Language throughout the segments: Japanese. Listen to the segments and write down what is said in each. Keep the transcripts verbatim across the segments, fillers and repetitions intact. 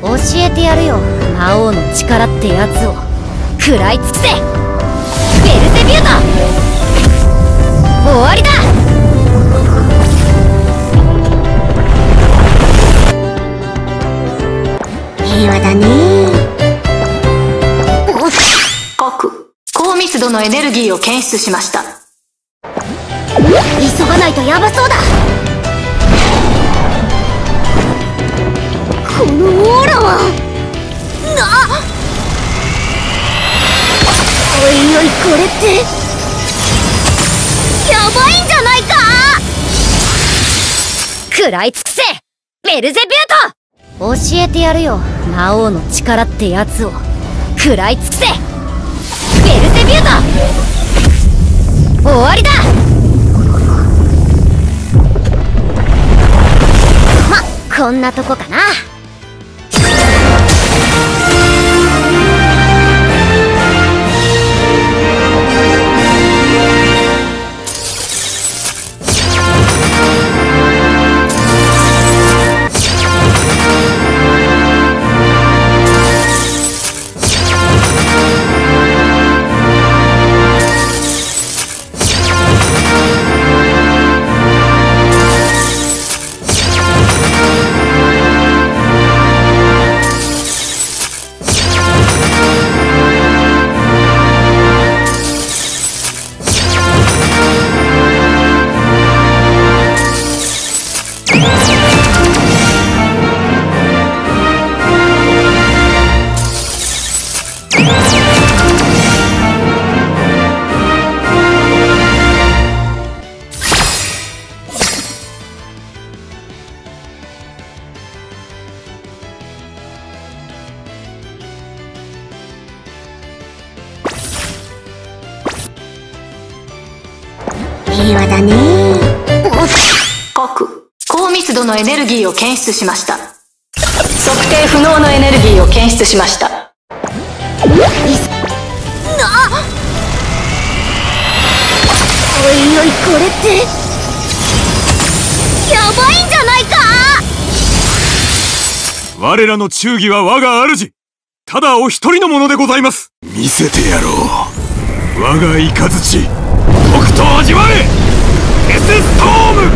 教えてやるよ、魔王の力ってやつを。食らい尽くせベルゼビュート。終わりだ。 平和だね。 各高密度のエネルギーを検出しました。 急がないとヤバそうだ。このオーラはな。おいおい、これってやばいんじゃないか。食らい尽くせベルゼビュート。教えてやるよ、魔王の力ってやつを。食らい尽くせベルゼビュート。終わりだ。ま、こんなとこかな。 平和だね。 各高密度のエネルギーを検出しました。測定不能のエネルギーを検出しました。な。 おいおい、これってやばいんじゃないか。 我らの忠義は我が主、ただお一人のものでございます。見せてやろう、我が雷。とくと味わえデスストーム。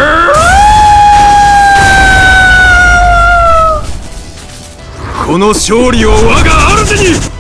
この勝利を我が主に。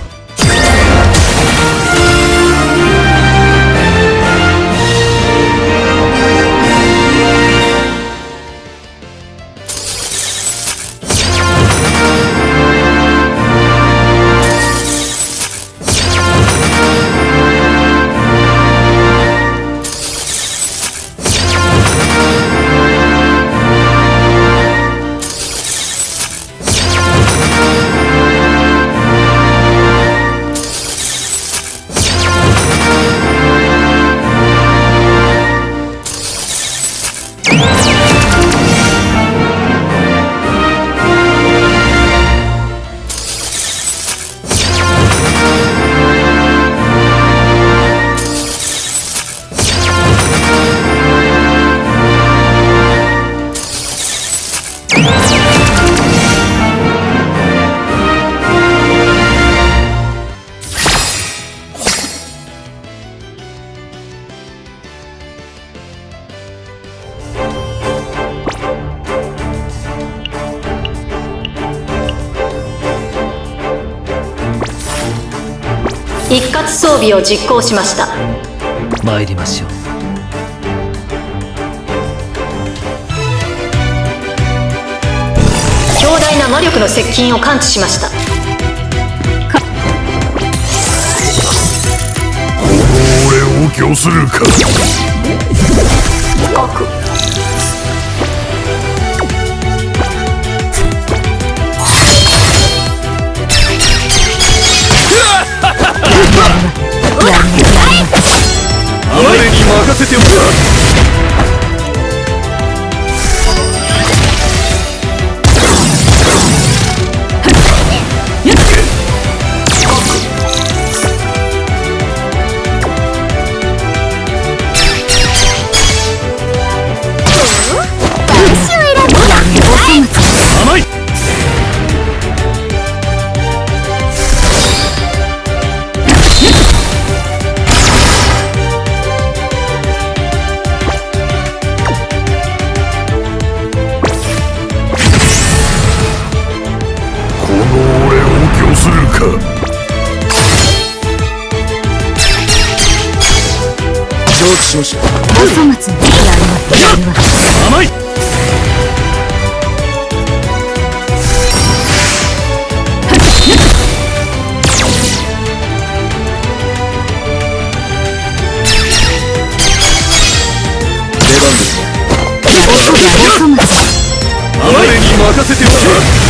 一括装備を実行しました。 参りましょう。 強大な魔力の接近を感知しました。 俺を御するか。 各我に任せておく。 承知しました。 お粗末にやるわやるわ。 甘い。出番ですね。 お粗末。 我に任せておけ。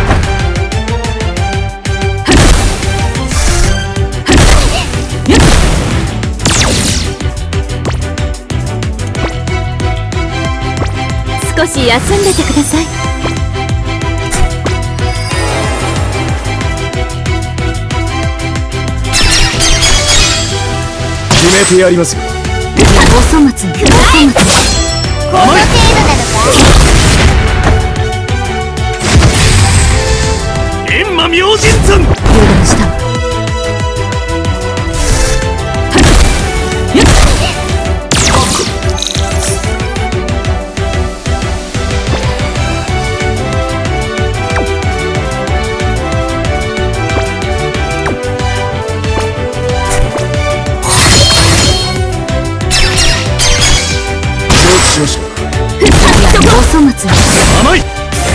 少し休んでてください。 決めてやりますよ。 お粗末にお粗末。この程度なのか。 閻魔明神山。 油断したわ。 しました。 お粗末。 甘い。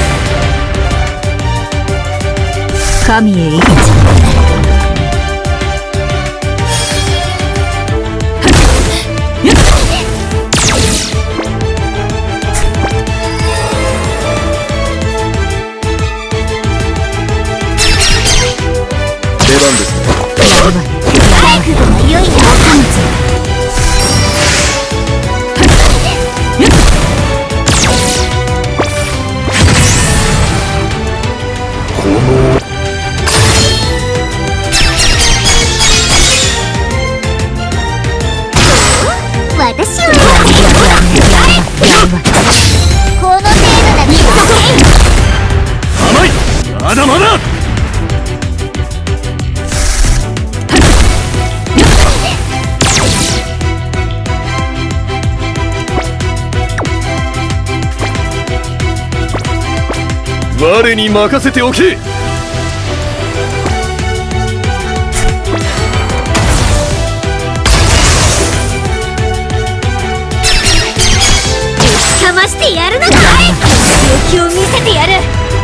神へ行け。 出番ですね。 覚悟が良いな。お粗末。 私はこの程度だね。 甘い。まだまだ。我に任せておけ。 かましてやるのだ。強気を見せてやる。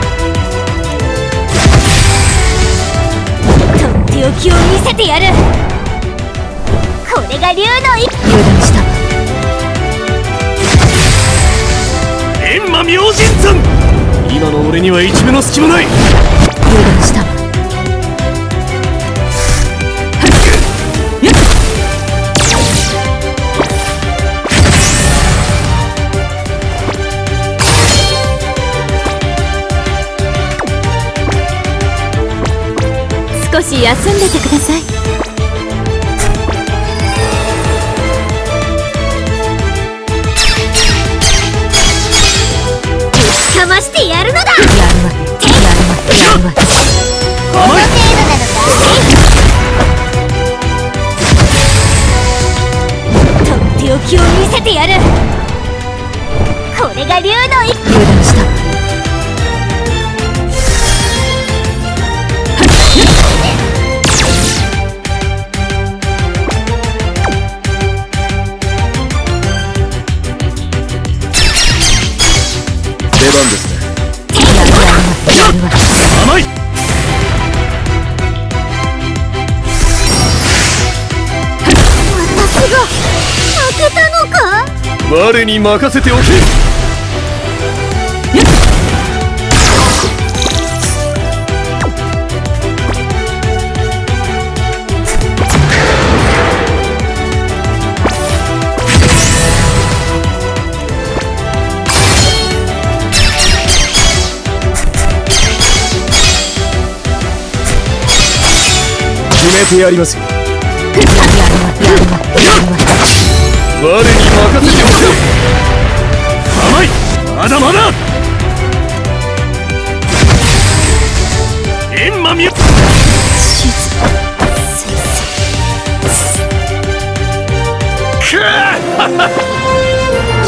とっておきを見せてやる。これが竜の一油断した。 閻魔明神山。今の俺には一目の隙もない。 油断した。少し休んでてください。ぶちかましてやるのだ。やるわやるわやるわ。 この程度なのか。 とっておきを見せてやる。これが竜の一油断した。 出番ですね。 やるわやるわ。 甘い。 私が負けたのか。 我に任せておけ。決めてやりますよ。 やるわやるわやるわ。 我に任せておけ。甘い。まだまだ。閻魔明。くっ